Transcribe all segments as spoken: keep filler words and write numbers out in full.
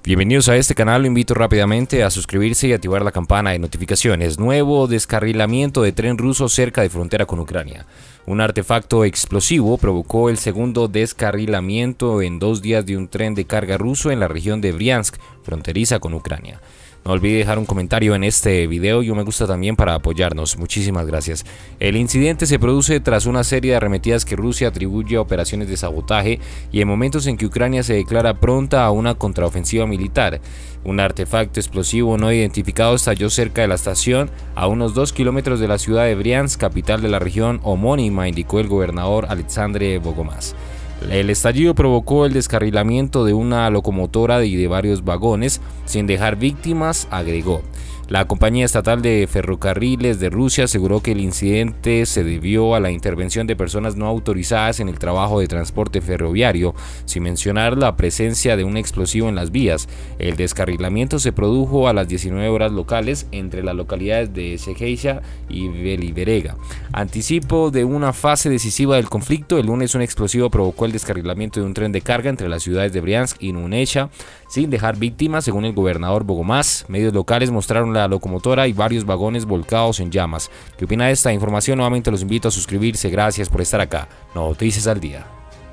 Bienvenidos a este canal, lo invito rápidamente a suscribirse y activar la campana de notificaciones. Nuevo descarrilamiento de tren ruso cerca de frontera con Ucrania. Un artefacto explosivo provocó el segundo descarrilamiento en dos días de un tren de carga ruso en la región de Briansk, fronteriza con Ucrania. No olvide dejar un comentario en este video y un me gusta también para apoyarnos. Muchísimas gracias. El incidente se produce tras una serie de arremetidas que Rusia atribuye a operaciones de sabotaje y en momentos en que Ucrania se declara pronta a una contraofensiva militar. Un artefacto explosivo no identificado estalló cerca de la estación, a unos dos kilómetros de la ciudad de Briansk, capital de la región homónima, indicó el gobernador Alexandre Bogomaz. El estallido provocó el descarrilamiento de una locomotora y de varios vagones, sin dejar víctimas, agregó. La compañía estatal de ferrocarriles de Rusia aseguró que el incidente se debió a la intervención de personas no autorizadas en el trabajo de transporte ferroviario, sin mencionar la presencia de un explosivo en las vías. El descarrilamiento se produjo a las diecinueve horas locales entre las localidades de Segeisa y Veliberega. Anticipo de una fase decisiva del conflicto, el lunes un explosivo provocó el descarrilamiento de un tren de carga entre las ciudades de Briansk y Nunecha, sin dejar víctimas, según el gobernador Bogomaz. Medios locales mostraron la locomotora y varios vagones volcados en llamas. ¿Qué opina de esta información? Nuevamente los invito a suscribirse. Gracias por estar acá. Noticias al día.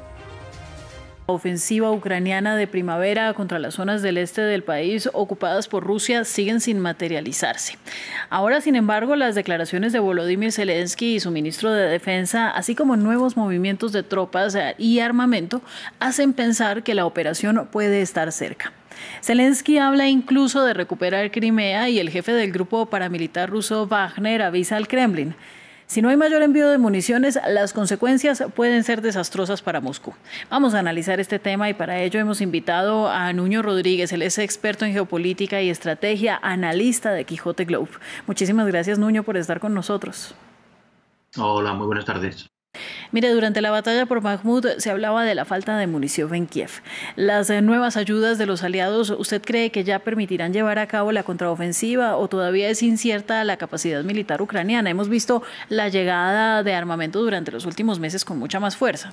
Ofensiva ucraniana de primavera contra las zonas del este del país ocupadas por Rusia siguen sin materializarse. Ahora, sin embargo, las declaraciones de Volodymyr Zelensky y su ministro de Defensa, así como nuevos movimientos de tropas y armamento, hacen pensar que la operación puede estar cerca. Zelensky habla incluso de recuperar Crimea y el jefe del grupo paramilitar ruso Wagner avisa al Kremlin: si no hay mayor envío de municiones, las consecuencias pueden ser desastrosas para Moscú. Vamos a analizar este tema y para ello hemos invitado a Nuño Rodríguez. Él es experto en geopolítica y estrategia, analista de Quijote Globe. Muchísimas gracias, Nuño, por estar con nosotros. Hola, muy buenas tardes. Mire, durante la batalla por Bakhmut se hablaba de la falta de munición en Kiev. ¿Las nuevas ayudas de los aliados, usted cree que ya permitirán llevar a cabo la contraofensiva o todavía es incierta la capacidad militar ucraniana? Hemos visto la llegada de armamento durante los últimos meses con mucha más fuerza.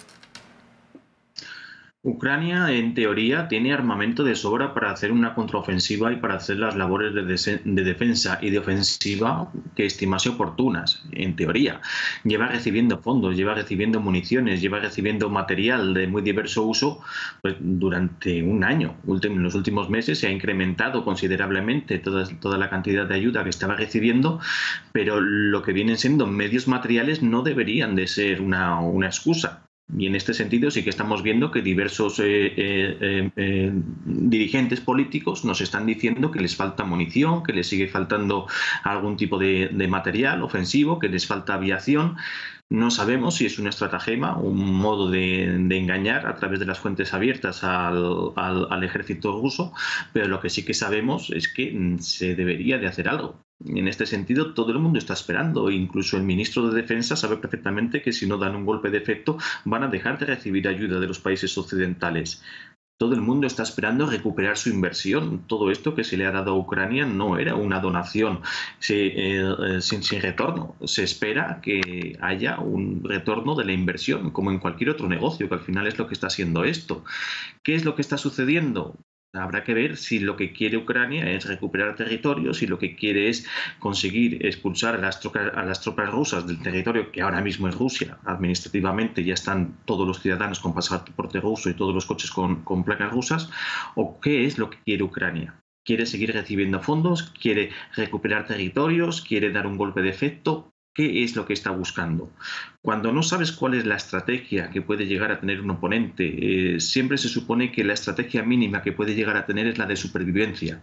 Ucrania, en teoría, tiene armamento de sobra para hacer una contraofensiva y para hacer las labores de, de defensa y de ofensiva que estimase oportunas, en teoría. Lleva recibiendo fondos, lleva recibiendo municiones, lleva recibiendo material de muy diverso uso pues, durante un año. En los últimos meses se ha incrementado considerablemente toda, toda la cantidad de ayuda que estaba recibiendo, pero lo que vienen siendo medios materiales no deberían de ser una, una excusa. Y en este sentido sí que estamos viendo que diversos eh, eh, eh, dirigentes políticos nos están diciendo que les falta munición, que les sigue faltando algún tipo de, de material ofensivo, que les falta aviación. No sabemos si es una estratagema, un modo de, de engañar a través de las fuentes abiertas al, al, al ejército ruso, pero lo que sí que sabemos es que se debería de hacer algo. En este sentido, todo el mundo está esperando, incluso el ministro de Defensa sabe perfectamente que si no dan un golpe de efecto van a dejar de recibir ayuda de los países occidentales. Todo el mundo está esperando recuperar su inversión. Todo esto que se le ha dado a Ucrania no era una donación se, eh, sin, sin retorno. Se espera que haya un retorno de la inversión, como en cualquier otro negocio, que al final es lo que está haciendo esto. ¿Qué es lo que está sucediendo? Habrá que ver si lo que quiere Ucrania es recuperar territorio, si lo que quiere es conseguir expulsar a las, tropas, a las tropas rusas del territorio que ahora mismo es Rusia. Administrativamente ya están todos los ciudadanos con pasaporte ruso y todos los coches con, con placas rusas. ¿O qué es lo que quiere Ucrania? ¿Quiere seguir recibiendo fondos? ¿Quiere recuperar territorios? ¿Quiere dar un golpe de efecto? ¿Qué es lo que está buscando? Cuando no sabes cuál es la estrategia que puede llegar a tener un oponente, eh, siempre se supone que la estrategia mínima que puede llegar a tener es la de supervivencia.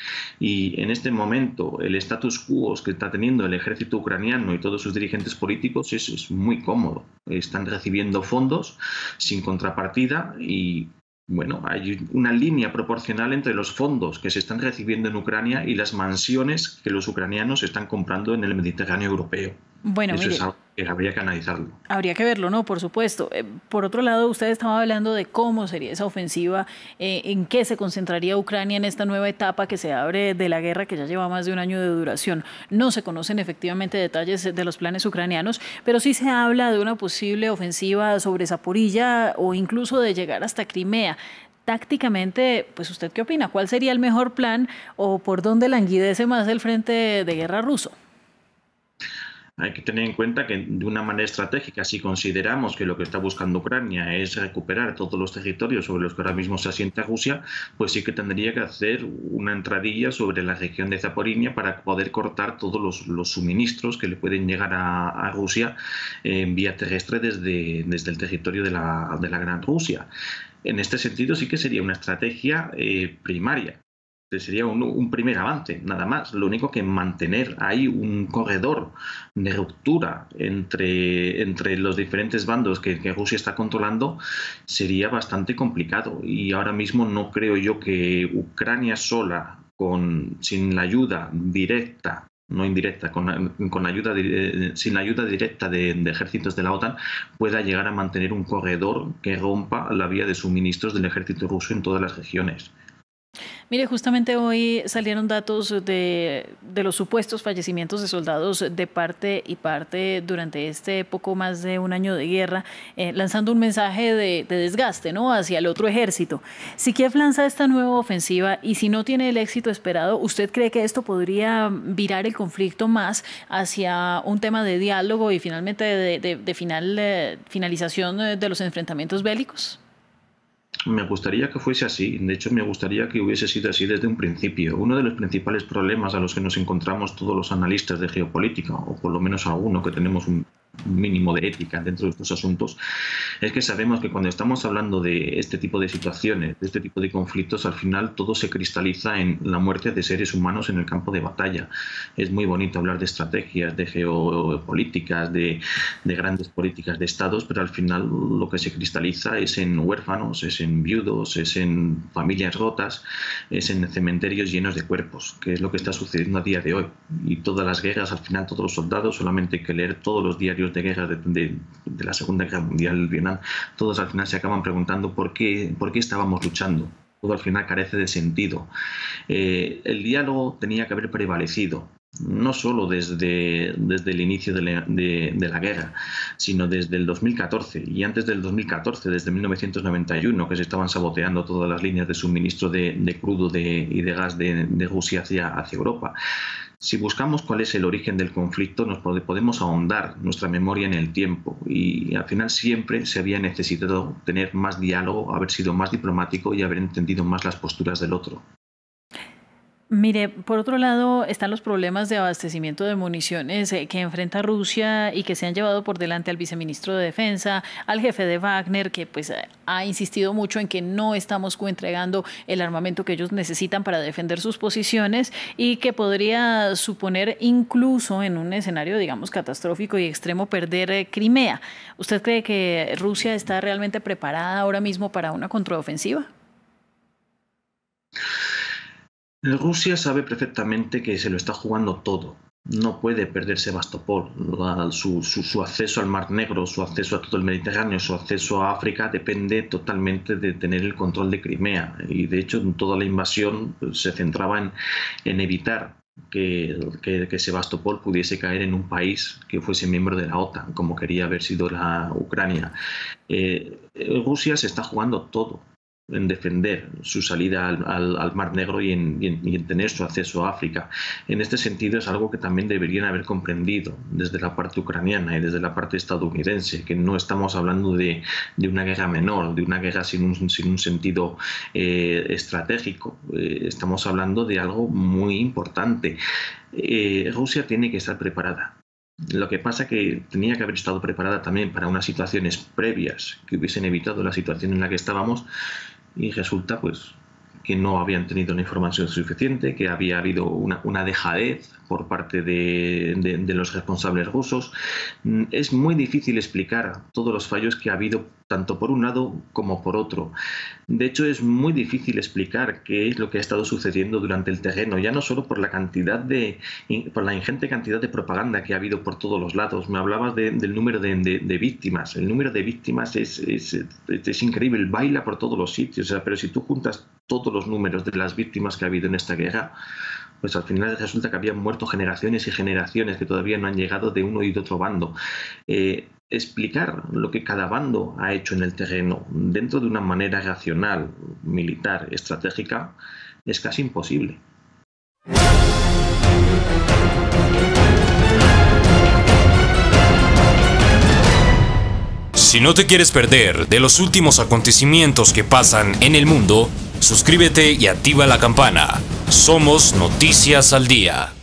Y en este momento el status quo que está teniendo el ejército ucraniano y todos sus dirigentes políticos es, es muy cómodo. Están recibiendo fondos sin contrapartida y bueno, hay una línea proporcional entre los fondos que se están recibiendo en Ucrania y las mansiones que los ucranianos están comprando en el Mediterráneo europeo. Bueno, Eso mire, es algo que habría que analizarlo. Habría que verlo, ¿no? Por supuesto. Eh, por otro lado, usted estaba hablando de cómo sería esa ofensiva, eh, en qué se concentraría Ucrania en esta nueva etapa que se abre de la guerra que ya lleva más de un año de duración. No se conocen efectivamente detalles de los planes ucranianos, pero sí se habla de una posible ofensiva sobre Zaporilla o incluso de llegar hasta Crimea. tácticamente, pues ¿usted qué opina? ¿Cuál sería el mejor plan o por dónde languidece más el frente de guerra ruso? Hay que tener en cuenta que de una manera estratégica, si consideramos que lo que está buscando Ucrania es recuperar todos los territorios sobre los que ahora mismo se asienta Rusia, pues sí que tendría que hacer una entradilla sobre la región de Zaporizhia para poder cortar todos los, los suministros que le pueden llegar a, a Rusia en vía terrestre desde, desde el territorio de la, de la Gran Rusia. En este sentido sí que sería una estrategia eh, primaria. Sería un, un primer avance, nada más. Lo único que mantener ahí un corredor de ruptura entre, entre los diferentes bandos que, que Rusia está controlando sería bastante complicado. Y ahora mismo no creo yo que Ucrania sola, con, sin la ayuda directa, no indirecta, con, con ayuda, sin la ayuda directa de, de ejércitos de la OTAN, pueda llegar a mantener un corredor que rompa la vía de suministros del ejército ruso en todas las regiones. Mire, justamente hoy salieron datos de, de los supuestos fallecimientos de soldados de parte y parte durante este poco más de un año de guerra, eh, lanzando un mensaje de, de desgaste, ¿no?, hacia el otro ejército. Si Kiev lanza esta nueva ofensiva y si no tiene el éxito esperado, ¿usted cree que esto podría virar el conflicto más hacia un tema de diálogo y finalmente de, de, de final, eh, finalización de los enfrentamientos bélicos? Me gustaría que fuese así. De hecho, me gustaría que hubiese sido así desde un principio. Uno de los principales problemas a los que nos encontramos todos los analistas de geopolítica, o por lo menos alguno que tenemos un mínimo de ética dentro de estos asuntos, es que sabemos que cuando estamos hablando de este tipo de situaciones, de este tipo de conflictos, al final todo se cristaliza en la muerte de seres humanos en el campo de batalla. Es muy bonito hablar de estrategias, de geopolíticas, de, de grandes políticas de estados, pero al final lo que se cristaliza es en huérfanos, es en viudos, es en familias rotas, es en cementerios llenos de cuerpos, que es lo que está sucediendo a día de hoy. Y todas las guerras, al final todos los soldados, solamente hay que leer todos los diarios de guerra de, de, de la Segunda Guerra Mundial, el Vietnam, todos al final se acaban preguntando por qué, por qué estábamos luchando. Todo al final carece de sentido. Eh, el diálogo tenía que haber prevalecido, no solo desde, desde el inicio de la, de, de la guerra, sino desde el dos mil catorce y antes del dos mil catorce, desde mil novecientos noventa y uno, que se estaban saboteando todas las líneas de suministro de, de crudo de, y de gas de, de Rusia hacia, hacia Europa. Si buscamos cuál es el origen del conflicto, nos podemos ahondar nuestra memoria en el tiempo y al final siempre se había necesitado tener más diálogo, haber sido más diplomático y haber entendido más las posturas del otro. Mire, por otro lado están los problemas de abastecimiento de municiones que enfrenta Rusia y que se han llevado por delante al viceministro de Defensa, al jefe de Wagner, que pues ha insistido mucho en que no estamos entregando el armamento que ellos necesitan para defender sus posiciones y que podría suponer incluso en un escenario, digamos, catastrófico y extremo perder Crimea. ¿Usted cree que Rusia está realmente preparada ahora mismo para una contraofensiva? Rusia sabe perfectamente que se lo está jugando todo. No puede perder Sebastopol. Su, su, su acceso al Mar Negro, su acceso a todo el Mediterráneo, su acceso a África depende totalmente de tener el control de Crimea. Y de hecho toda la invasión se centraba en, en evitar que, que, que Sebastopol pudiese caer en un país que fuese miembro de la OTAN, como quería haber sido la Ucrania. Eh, Rusia se está jugando todo en defender su salida al, al, al Mar Negro y en, y, en, y en tener su acceso a África. En este sentido es algo que también deberían haber comprendido desde la parte ucraniana y desde la parte estadounidense, que no estamos hablando de, de una guerra menor, de una guerra sin un, sin un sentido eh, estratégico. Eh, estamos hablando de algo muy importante. Eh, Rusia tiene que estar preparada. Lo que pasa es que tenía que haber estado preparada también para unas situaciones previas que hubiesen evitado la situación en la que estábamos y resulta pues que no habían tenido la información suficiente, que había habido una, una dejadez por parte de, de, de los responsables rusos. Es muy difícil explicar todos los fallos que ha habido tanto por un lado como por otro. De hecho, es muy difícil explicar qué es lo que ha estado sucediendo durante el terreno, ya no solo por la cantidad de, por la ingente cantidad de propaganda que ha habido por todos los lados. Me hablabas de, del número de, de, de víctimas. El número de víctimas es, es, es increíble, baila por todos los sitios. O sea, pero si tú juntas todos los números de las víctimas que ha habido en esta guerra, pues al final resulta que habían muerto generaciones y generaciones que todavía no han llegado de uno y de otro bando. Eh, explicar lo que cada bando ha hecho en el terreno dentro de una manera racional, militar, estratégica, es casi imposible. Si no te quieres perder de los últimos acontecimientos que pasan en el mundo, suscríbete y activa la campana. Somos Noticias al Día.